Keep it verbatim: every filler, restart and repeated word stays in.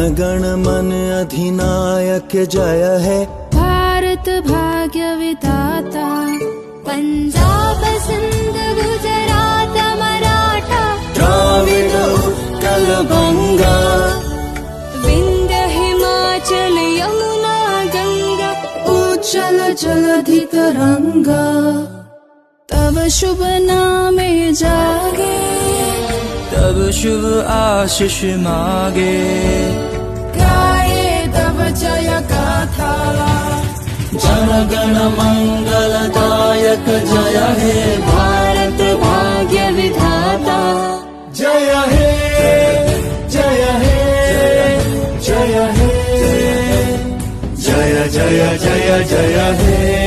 गण मन अधिनायक जय है। भारत भाग्य विधाता, पंजाब सिंध गुजरात मराठा, द्राविड उत्कल गंगा, विंध्य हिमाचल यमुना गंगा, उज्जल जलधि तरंगा। तब शुभ नामे जागे, तब शुभ आशीष मागे। गाये तब जय गाथा, जन गण मंगलदायक जय हे। भारत भाग्य विधाता, जय हे जय हे जय हे, जय जय जय जय हे।